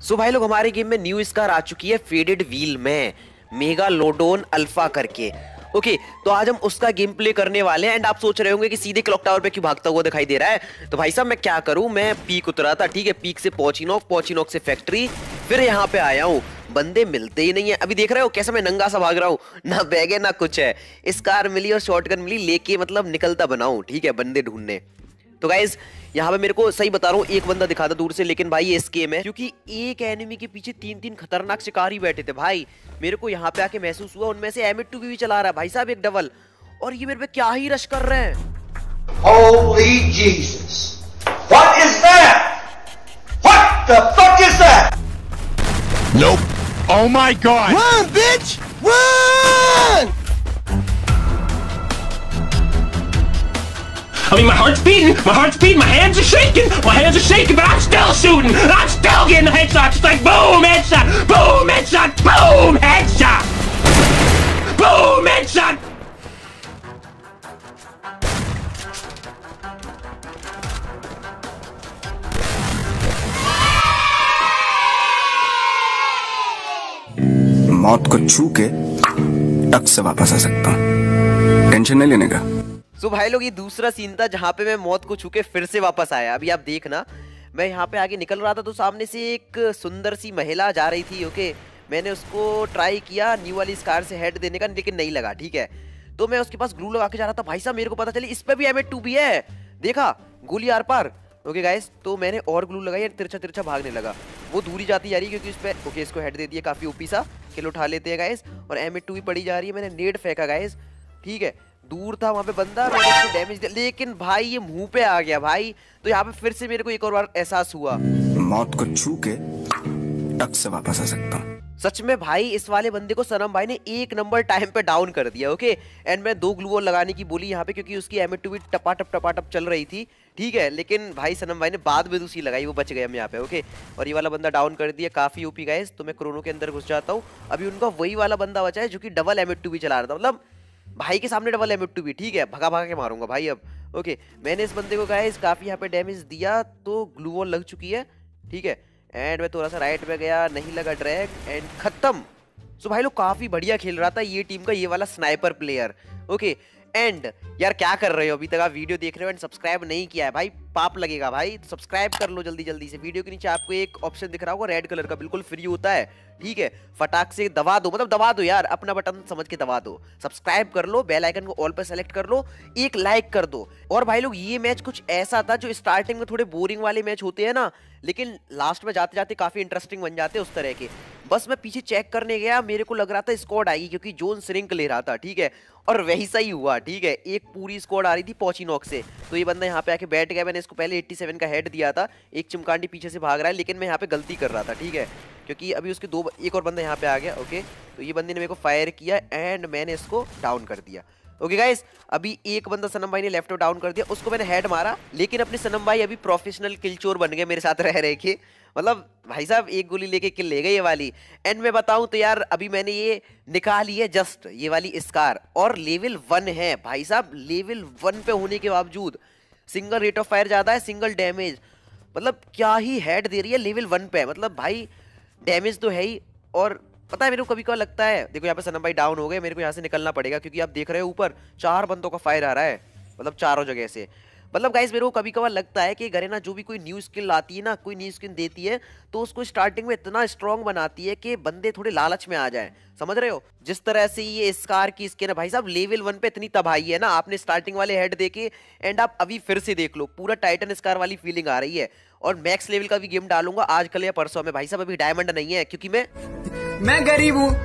सो भाई लोग हमारे गेम में न्यू स्कार आ चुकी है फेडेड व्हील में मेगालोडोन अल्फा करके। ओके तो आज हम उसका गेम प्ले करने वाले हैं। एंड आप सोच रहे होंगे कि सीधे क्लॉक टावर पे क्यों भागता हुआ दिखाई दे रहा है। तो भाई साहब मैं क्या करूं, मैं पीक उतरा था, ठीक है, पीक से पॉचिनॉक से फैक्ट्री, फिर यहाँ पे आया हूँ। बंदे मिलते ही नहीं है। अभी देख रहे हो कैसे मैं नंगा सा भाग रहा हूँ, ना बैग है ना कुछ है। स्कार मिली और शॉटगन मिली, लेके मतलब निकलता बनाऊं, ठीक है, बंदे ढूंढने। तो गाइज यहाँ पे मेरे को सही बता रहा हूँ एक बंदा दिखा था दूर से, लेकिन भाई ये स्केम है क्योंकि एक एनिमी के पीछे तीन तीन खतरनाक शिकारी बैठे थे। भाई मेरे को यहाँ पे आके महसूस हुआ उनमें से M2 भी चला रहा है भाई साहब, एक डबल, और ये मेरे पे क्या ही रश कर रहे हैं। Holy Jesus! What is that? What the fuck is that? Nope. Oh my God! Run, bitch! Run! I mean, my heart's beating, my hands are shaking, but I'm still shooting, I'm still getting headshots. It's like boom, headshot, boom, headshot, boom, headshot, boom, headshot. मौत को छू के टक से वापस आ सकता हूँ, tension नहीं लेने का। सो भाई लोग ये दूसरा सीन था जहाँ पे मैं मौत को छू के फिर से वापस आया। अभी आप देखना, मैं यहाँ पे आगे निकल रहा था तो सामने से एक सुंदर सी महिला जा रही थी। ओके मैंने उसको ट्राई किया न्यू वाली स्कार से हेड देने का, लेकिन नहीं लगा, ठीक है। तो मैं उसके पास ग्लू लगा के जा रहा था। भाई साहब मेरे को पता चली इस पे भी M2 भी है, देखा, गोली आर पार। ओके गाइस तो मैंने और ग्लू लगाई, तिरछा तिरछा भागने लगा। वो दूरी जाती जा रही है क्योंकि उस पे ओके इसको हेड दे दिया, काफी ओपी सा किल उठा लेते हैं गाइस। और M2 भी पड़ी जा रही है, मैंने नेड फेंका गाइस, ठीक है, दूर था वहां पे बंदा, मैंने उसको डैमेज दिया, लेकिन भाई ये मुंह पे आ गया भाई। तो यहाँ पे फिर से मेरे को एक और बार एहसास हुआ मौत को छू के टक से वापस आ सकता हूँ। सच में भाई इस वाले बंदे को सनम भाई ने एक नंबर टाइम पे डाउन कर दिया। ओके एंड मैं 2 ग्लू वॉल लगाने की बोली यहाँ पे क्योंकि उसकी M2 भी टपाटप चल रही थी, ठीक है, लेकिन भाई सनम भाई ने बाद में दूसरी लगाई, वो बच गए हम यहाँ पे। ओके और ये वाला बंदा डाउन कर दिया, काफी ओपी गाइस। तो मैं क्रोनो के अंदर घुस जाता हूँ। अभी उनका वही वाला बंदा बचा है जो कि डबल M2 भी चला रहा था, मतलब भाई के सामने डबल M2 भी, ठीक है, भगा भगा के मारूंगा भाई अब। ओके मैंने इस बंदे को गाइस काफी यहाँ पे डैमेज दिया, तो ग्लू वॉल लग चुकी है, ठीक है। एंड मैं थोड़ा सा राइट पे गया, नहीं लगा ड्रैग, एंड खत्म। सो भाई लोग काफी बढ़िया खेल रहा था ये टीम का ये वाला स्नाइपर प्लेयर। ओके एंड यार क्या कर रहे हो, अभी तक आप वीडियो देख रहे हो एंड सब्सक्राइब नहीं किया है भाई, पाप लगेगा भाई, तो सब्सक्राइब कर लो जल्दी जल्दी से। वीडियो के नीचे आपको एक ऑप्शन दिख रहा होगा रेड कलर का, बिल्कुल फ्री होता है, ठीक है, फटाक से दबा दो, मतलब दबा दो यार, अपना बटन समझ के दबा दो, सब्सक्राइब कर लो, बेल आइकन को ऑल पर सेलेक्ट कर लो, एक लाइक कर दो। और भाई लोग ये मैच कुछ ऐसा था जो स्टार्टिंग में थोड़े बोरिंग वाले मैच होते हैं ना, लेकिन लास्ट में जाते जाते काफी इंटरेस्टिंग बन जाते हैं उस तरह के। बस मैं पीछे चेक करने गया, मेरे को लग रहा था स्क्वाड आएगी क्योंकि जोन श्रिंक ले रहा था, ठीक है, और वैसा ही हुआ, ठीक है, एक पूरी स्क्वाड आ रही थी पॉचिनॉक से। तो ये बंदा यहाँ पे आके बैठ गया, मैंने इसको पहले 87 का हेड दिया था, एक चिमकांडी पीछे से भाग रहा है, लेकिन मैं यहाँ पे गलती कर रहा था, ठीक है, क्योंकि अभी उसके एक और बंदा यहाँ पे आ गया। ओके तो ये बंदे ने मेरे को फायर किया एंड मैंने इसको डाउन कर दिया। ओके गाइस अभी एक बंदा सनम भाई ने लेफ्ट और डाउन कर दिया, उसको मैंने हेड मारा, लेकिन अपने सनम भाई अभी प्रोफेशनल किलचोर बन गए मेरे साथ रह रहे के, मतलब भाई साहब एक गोली लेके किल ले गए ये वाली। एंड मैं बताऊं तो यार अभी मैंने ये निकाली है जस्ट ये वाली स्कार, और लेवल 1 है भाई साहब, लेवल 1 पे होने के बावजूद सिंगल रेट ऑफ फायर ज्यादा है, सिंगल डैमेज, मतलब क्या ही हेड दे रही है लेवल 1 पे, मतलब भाई डैमेज तो है ही। और पता है मेरे को कभी कभी लगता है, देखो यहाँ पे सनम भाई डाउन हो गए, मेरे को यहाँ से निकलना पड़ेगा क्योंकि आप देख रहे हो ऊपर 4 बंदों का फायर आ रहा है, मतलब चारों जगह से। मतलब गाइस मेरे को कभी कभार लगता है कि गरेना जो भी कोई न्यू स्किल आती है ना, कोई न्यू स्किल देती है, तो उसको स्टार्टिंग में इतना स्ट्रॉन्ग बनाती है कि बंदे थोड़े लालच में आ जाए, समझ रहे हो। जिस तरह से ये स्कार की स्किन है भाई साहब, लेवल 1 पे इतनी तबाही है ना, आपने स्टार्टिंग वाले हेड देखे एंड आप अभी फिर से देख लो, पूरा टाइटन स्कार वाली फीलिंग आ रही है। और मैक्स लेवल का भी गेम डालूंगा आज कल या परसों में भाई साहब, अभी डायमंड नहीं है क्योंकि मैं गरीब हूँ।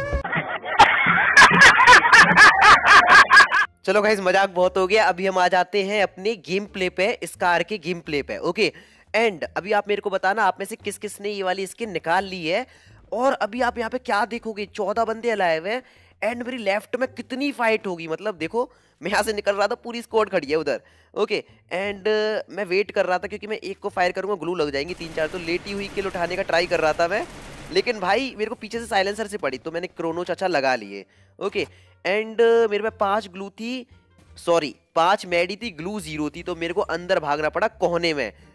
चलो गाइस मजाक बहुत हो गया, अभी हम आ जाते हैं अपने गेम प्ले पे, स्कार के गेम प्ले पे। ओके एंड अभी आप मेरे को बताना आप में से किस किस ने ये वाली स्किन निकाल ली है। और अभी आप यहाँ पे क्या देखोगे, 14 बंदे अलाइव हैं एंड मेरी लेफ्ट में कितनी फाइट होगी, मतलब देखो मैं यहाँ से निकल रहा था, पूरी स्क्वाड खड़ी है उधर। ओके एंड मैं वेट कर रहा था क्योंकि मैं एक को फायर करूंगा ग्लू लग जाएंगी 3-4, तो लेटी हुई किल उठाने का ट्राई कर रहा था मैं, लेकिन भाई मेरे को पीछे से साइलेंसर से पड़ी तो मैंने क्रोनो चाचा लगा लिए। ओके एंड मेरे पे 5 ग्लू थी, सॉरी 5 मेडी थी, ग्लू 0 थी, तो मेरे को अंदर भागना पड़ा कोने में,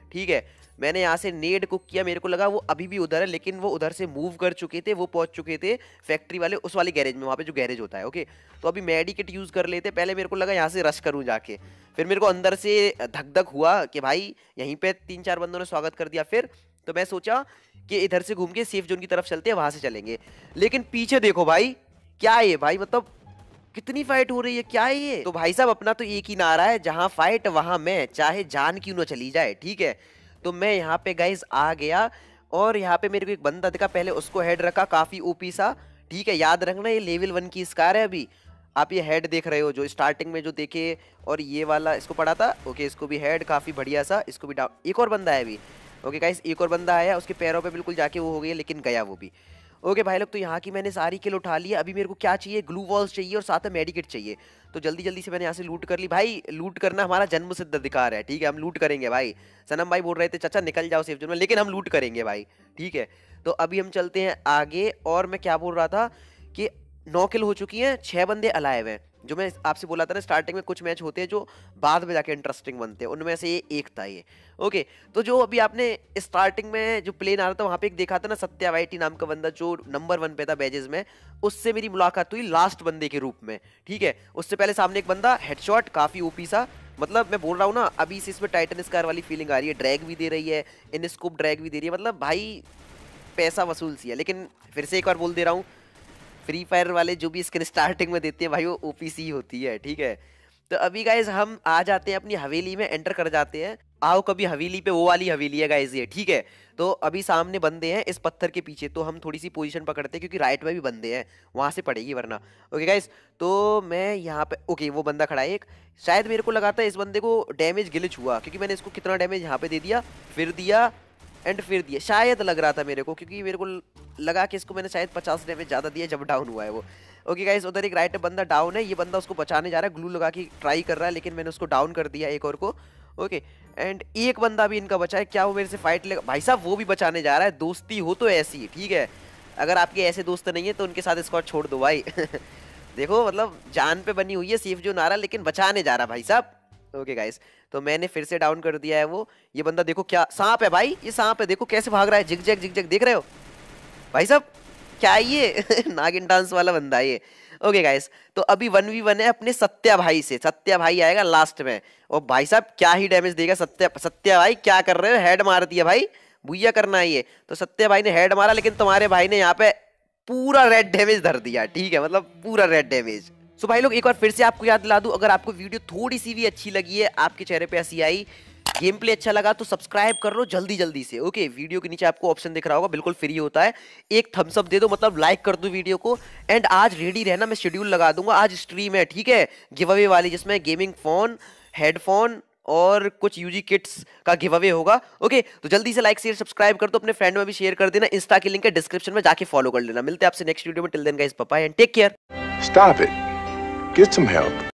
ठीक है। मैंने यहाँ से नेड कुक किया, मेरे को लगा वो अभी भी उधर है, लेकिन वो उधर से मूव कर चुके थे, वो पहुंच चुके थे फैक्ट्री वाले उस वाले गैरेज में, वहाँ पे जो गैरेज होता है। ओके, तो अभी मेडिकेट यूज़ कर लेते। पहले मेरे को लगा यहाँ से रश करूँ जाके, फिर मेरे को अंदर से धक धक हुआ कि भाई यहीं पे 3-4 बंदों ने स्वागत कर दिया। फिर तो मैं सोचा कि इधर से घूम के सेफ जोन की तरफ चलते हैं, वहाँ से चलेंगे। लेकिन पीछे देखो भाई, क्या है ये भाई, मतलब कितनी फाइट हो रही है, क्या है ये। तो भाई साहब अपना तो एक ही नारा है, जहाँ फाइट वहाँ मैं, चाहे जान क्यों ना चली जाए, ठीक है। तो मैं यहाँ पे गाइज आ गया और यहाँ पे मेरे को एक बंदा दिखा, पहले उसको हेड रखा, काफी ओपी सा, ठीक है। याद रखना ये लेवल 1 की स्कार है। अभी आप ये हेड देख रहे हो जो स्टार्टिंग में जो देखे, और ये वाला इसको पड़ा था। ओके, इसको भी हेड काफी बढ़िया सा, इसको भी डाउन। एक और बंदा है अभी। ओके गाइस, एक और बंदा आया, उसके पैरों पे बिल्कुल जाके वो हो गई, लेकिन गया वो भी। ओके भाई लोग, तो यहाँ की मैंने सारी किल उठा ली है। अभी मेरे को क्या चाहिए, ग्लू वॉल्स चाहिए और साथ में मेडिकेट चाहिए। तो जल्दी जल्दी से मैंने यहाँ से लूट कर ली। भाई लूट करना हमारा जन्म सिद्ध अधिकार है, ठीक है, हम लूट करेंगे भाई। सनम भाई बोल रहे थे चाचा निकल जाओ सेफ जोन में, लेकिन हम लूट करेंगे भाई, ठीक है। तो अभी हम चलते हैं आगे। और मैं क्या बोल रहा था कि 9 किल हो चुकी हैं, 6 बंदे अलाइव हैं। जो मैं आपसे बोला था ना, स्टार्टिंग में कुछ मैच होते हैं जो बाद में जाके इंटरेस्टिंग बनते हैं, उनमें से ये एक था ये। ओके, तो जो अभी आपने स्टार्टिंग में जो प्लेन आ रहा था वहाँ पे एक देखा था ना, सत्या वाइटी नाम का बंदा जो नंबर 1 पे था बैजेस में, उससे मेरी मुलाकात हुई लास्ट बंदे के रूप में, ठीक है। उससे पहले सामने एक बंदा हेडशॉट, काफी ओपी सा, मतलब मैं बोल रहा हूँ ना, अभी से इसमें टाइटन स्कार वाली फीलिंग आ रही है। ड्रैग भी दे रही है, इन स्कोप ड्रैग भी दे रही है, मतलब भाई पैसा वसूल सी है। लेकिन फिर से एक बार बोल दे रहा हूँ, फ्री फायर वाले जो भी स्किन स्टार्टिंग में देते हैं भाई, वो ओपीसी होती है, ठीक है। तो अभी गाइज हम आ जाते हैं अपनी हवेली में, एंटर कर जाते हैं। आओ कभी हवेली पे, वो वाली हवेली है गाइज ये, ठीक है। तो अभी सामने बंदे हैं इस पत्थर के पीछे, तो हम थोड़ी सी पोजीशन पकड़ते हैं क्योंकि राइट में भी बंदे हैं, वहां से पड़ेगी वरना। ओके गाइज, तो मैं यहाँ पे, ओके वो बंदा खड़ा है एक, शायद मेरे को लगा था इस बंदे को डैमेज गिलिच हुआ, क्योंकि मैंने इसको कितना डैमेज यहाँ पे दे दिया, फिर दिया एंड फिर दिया, शायद लग रहा था मेरे को, क्योंकि मेरे को लगा कि इसको मैंने शायद 50 डैमेज ज़्यादा दिया जब डाउन हुआ है वो। ओके गाइस, उधर एक राइट बंदा डाउन है, ये बंदा उसको बचाने जा रहा है, ग्लू लगा के ट्राई कर रहा है, लेकिन मैंने उसको डाउन कर दिया एक और को। ओके, एंड एक बंदा भी इनका बचा है, क्या वो मेरे से फाइट लेगा भाई साहब, वो भी बचाने जा रहा है। दोस्ती हो तो ऐसी, ठीक है, अगर आपके ऐसे दोस्त नहीं है तो उनके साथ स्क्वाड छोड़ दो भाई। देखो मतलब जान पे बनी हुई है, सेफ जो नारा, लेकिन बचाने जा रहा भाई साहब। ओके गाइस, तो मैंने फिर से डाउन कर दिया है वो। ये बंदा देखो, क्या सांप है भाई, ये सांप है, देखो कैसे भाग रहा है, जिग जैग देख रहे हो भाई साहब, क्या ये नागिन डांस वाला बंदा है ये। ओके गाइस, तो अभी 1v1 है अपने सत्या भाई से, सत्या भाई आएगा लास्ट में, और भाई साहब क्या ही डैमेज देगा सत्या भाई, क्या कर रहे हो, हेड मार दिया भाई, भूया करना है ये। तो सत्या भाई ने हेड मारा, लेकिन तुम्हारे भाई ने यहाँ पे पूरा रेड डैमेज धर दिया, ठीक है, मतलब पूरा रेड डैमेज। सो भाई लोग एक बार फिर से आपको याद दिला दूं, अगर आपको वीडियो थोड़ी सी भी अच्छी लगी है, आपके चेहरे पे हंसी आई, गेम प्ले अच्छा लगा, तो सब्सक्राइब कर लो जल्दी जल्दी से। ओके, वीडियो के नीचे आपको ऑप्शन दिख रहा होगा, बिल्कुल फ्री होता है, एक थम्स अप दे दो, मतलब लाइक कर दो वीडियो को। एंड आज रेडी रहना, मैं शेड्यूल लगा दूंगा, आज स्ट्रीम है, ठीक है, गिव अवे वाली, जिसमें गेमिंग फोन, हेडफोन और कुछ यूजी किट्स का गिव अवे होगा। ओके, तो जल्दी से लाइक शेयर सब्सक्राइब कर दो, अपने फ्रेंड में भी शेयर कर देना, इंस्टा की लिंक है डिस्क्रिप्शन में, जाके फॉलो कर लेना। मिलते हैं आपसे नेक्स्ट वीडियो में, till then guys bye bye and take care. Stop it. Get some help.